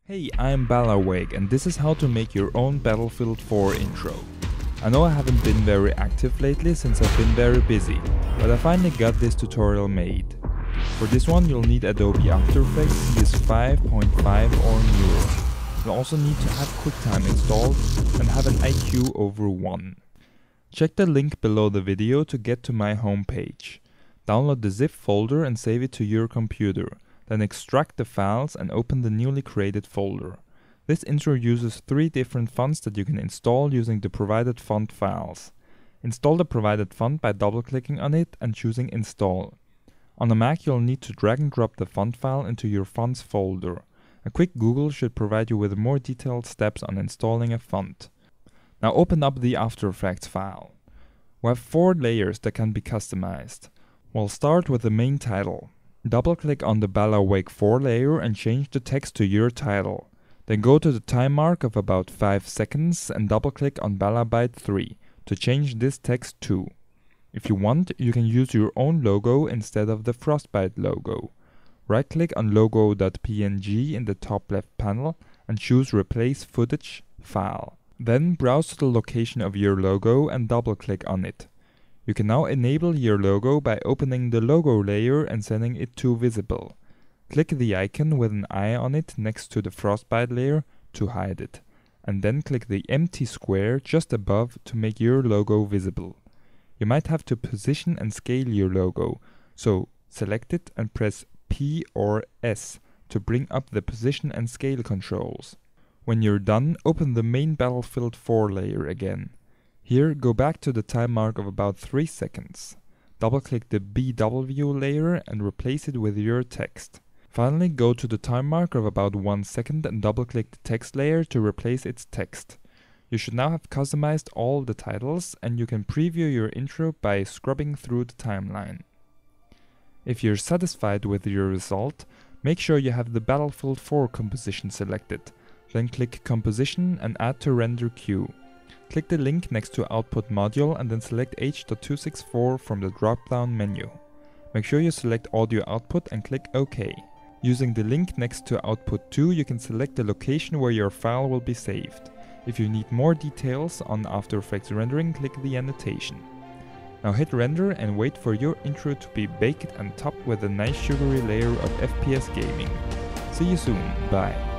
Hey, I'm Ballybite and this is how to make your own Battlefield 4 intro. I know I haven't been very active lately since I've been very busy, but I finally got this tutorial made. For this one you'll need Adobe After Effects CS5.5 or newer. You'll also need to have QuickTime installed and have an IQ over 1. Check the link below the video to get to my homepage. Download the zip folder and save it to your computer. Then extract the files and open the newly created folder. This intro uses 3 different fonts that you can install using the provided font files. Install the provided font by double-clicking on it and choosing Install. On a Mac you'll need to drag and drop the font file into your fonts folder. A quick Google should provide you with more detailed steps on installing a font. Now open up the After Effects file. We have 4 layers that can be customized. We'll start with the main title. Double-click on the Ballybite 4 layer and change the text to your title. Then go to the time mark of about 5 seconds and double-click on Ballybite 3 to change this text too. If you want, you can use your own logo instead of the Frostbite logo. Right-click on logo.png in the top left panel and choose Replace Footage File. Then browse to the location of your logo and double-click on it. You can now enable your logo by opening the logo layer and setting it to visible. Click the icon with an eye on it next to the Frostbite layer to hide it, and then click the empty square just above to make your logo visible. You might have to position and scale your logo, so select it and press P or S to bring up the position and scale controls. When you're done, open the main Battlefield 4 layer again. Here, go back to the time mark of about 3 seconds. Double-click the BW layer and replace it with your text. Finally, go to the time mark of about 1 second and double-click the text layer to replace its text. You should now have customized all the titles and you can preview your intro by scrubbing through the timeline. If you're satisfied with your result, make sure you have the Battlefield 4 composition selected. Then click Composition and Add to Render Queue. Click the link next to Output Module and then select H.264 from the drop-down menu. Make sure you select Audio Output and click OK. Using the link next to Output 2, you can select the location where your file will be saved. If you need more details on After Effects rendering, click the annotation. Now hit render and wait for your intro to be baked and topped with a nice sugary layer of FPS gaming. See you soon, bye.